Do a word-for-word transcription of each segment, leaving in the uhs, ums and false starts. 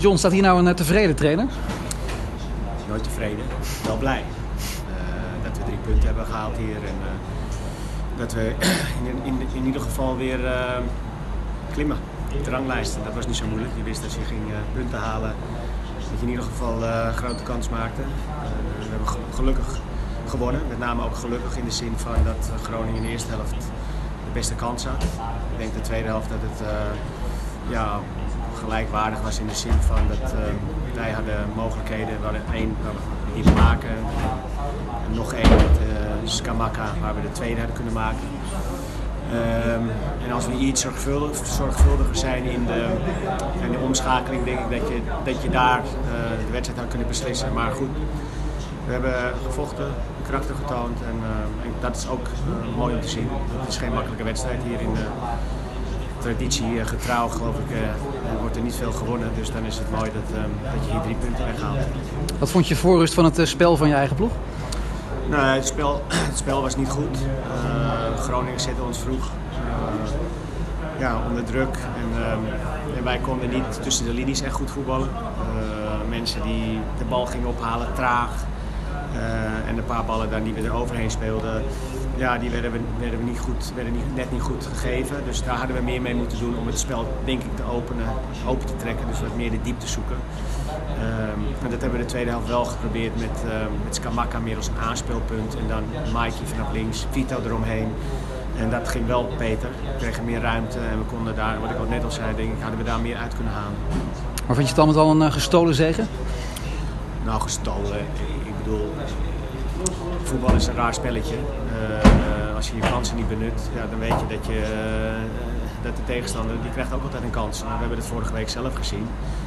John, staat hier nou een tevreden trainer? Nooit tevreden, wel blij. Uh, dat we drie punten hebben gehaald hier en uh, dat we in, in, in ieder geval weer uh, klimmen op de ranglijst. Dat was niet zo moeilijk. Je wist dat je ging uh, punten halen, dat je in ieder geval uh, een grote kans maakte. Uh, we hebben gelukkig gewonnen, met name ook gelukkig in de zin van dat Groningen in de eerste helft de beste kans had. Ik denk de tweede helft dat het uh, ja, gelijkwaardig was in de zin van dat uh, wij hadden mogelijkheden. We hadden één die we maken en nog één met uh, Scamacca waar we de tweede hadden kunnen maken. Um, en als we iets zorgvuldig, zorgvuldiger zijn in de, in de omschakeling, denk ik dat je, dat je daar uh, de wedstrijd had kunnen beslissen. Maar goed, we hebben gevochten, karakter getoond en, uh, en dat is ook uh, mooi om te zien. Het is geen makkelijke wedstrijd hier in de traditie uh, getrouw, geloof ik. Uh, er wordt er niet veel gewonnen, dus dan is het mooi dat, uh, dat je hier drie punten weghaalt. Wat vond je voor rust van het uh, spel van je eigen ploeg? Nou, het, spel, het spel was niet goed. Uh, Groningen zette ons vroeg uh, ja, onder druk en, uh, en wij konden niet tussen de linies echt goed voetballen. Uh, mensen die de bal gingen ophalen, traag. Uh, en een paar ballen dan die we er overheen speelden, ja, die werden we, werden we niet goed, werden niet, net niet goed gegeven. Dus daar hadden we meer mee moeten doen om het spel denk ik te openen, open te trekken. Dus wat meer de diepte zoeken. Um, en dat hebben we de tweede helft wel geprobeerd met, uh, met Scamacca meer als een aanspeelpunt. En dan Mikey vanaf links, Vito eromheen. En dat ging wel beter. We kregen meer ruimte en we konden daar, wat ik ook net al zei, denk ik, hadden we daar meer uit kunnen halen. Maar vind je het al met al een uh, gestolen zege? Nou, gestolen. Ik bedoel, voetbal is een raar spelletje. Uh, als je je kansen niet benut, ja, dan weet je dat, je uh, dat de tegenstander, die krijgt ook altijd een kans. Nou, we hebben het vorige week zelf gezien.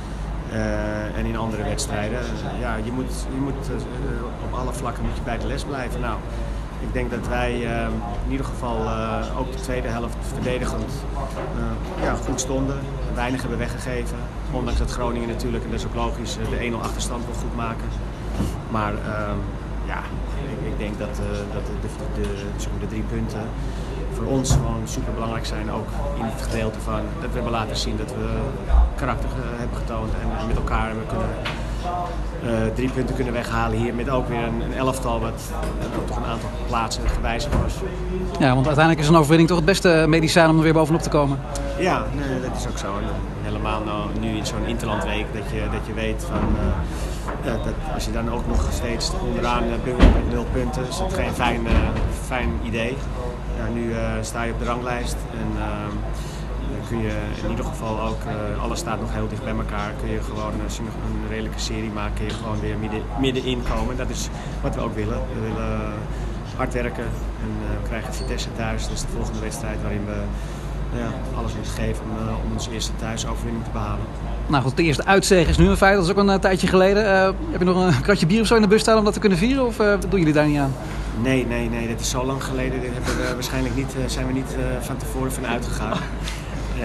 Uh, en in andere wedstrijden. Uh, ja, je moet, je moet uh, op alle vlakken moet je bij de les blijven. Nou, ik denk dat wij uh, in ieder geval uh, ook de tweede helft verdedigend uh, ja, goed stonden. Weinig hebben weggegeven. Ondanks dat Groningen natuurlijk, en dat is ook logisch, de één nul achterstand wil goed maken. Maar uh, ja, ik, ik denk dat, uh, dat de, de, de, de, de drie punten voor ons gewoon super belangrijk zijn. Ook in het gedeelte van dat we hebben laten zien dat we karakter uh, hebben getoond en, en met elkaar hebben kunnen uh, drie punten kunnen weghalen hier met ook weer een, een elftal wat uh, ook toch een aantal plaatsen gewijzigd was. Ja, want uiteindelijk is een overwinning toch het beste medicijn om er weer bovenop te komen. Ja, nee, dat is ook zo. En helemaal nou, nu in zo'n interlandweek dat je, dat je weet van uh, uh, dat als je dan ook nog steeds onderaan uh, bungelt met nul punten, is het geen fijn, uh, fijn idee. Ja, nu uh, sta je op de ranglijst en uh, dan kun je in ieder geval ook, uh, alles staat nog heel dicht bij elkaar, kun je gewoon, als je nog een redelijke serie maakt, kun je gewoon weer midden, middenin komen. Dat is wat we ook willen. We willen hard werken en uh, we krijgen Vitesse thuis. Dat is de volgende wedstrijd waarin we ja, alles moeten geven om, uh, om onze eerste thuisoverwinning te behalen. Nou goed, de eerste uitzege is nu een feit, dat is ook een uh, tijdje geleden. Uh, heb je nog een kratje bier of zo in de bus staan om dat te kunnen vieren of uh, doen jullie daar niet aan? Nee, nee, nee, dat is zo lang geleden. Dit hebben we waarschijnlijk niet, uh, zijn we niet uh, van tevoren van uitgegaan. Uh,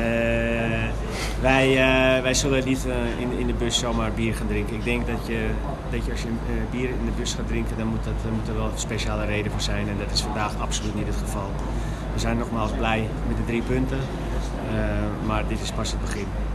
wij, uh, wij zullen niet uh, in, in de bus zomaar bier gaan drinken. Ik denk dat je, dat je als je uh, bier in de bus gaat drinken, dan moet, dat, dan moet er wel een speciale reden voor zijn. En dat is vandaag absoluut niet het geval. We zijn nogmaals blij met de drie punten, uh, maar dit is pas het begin.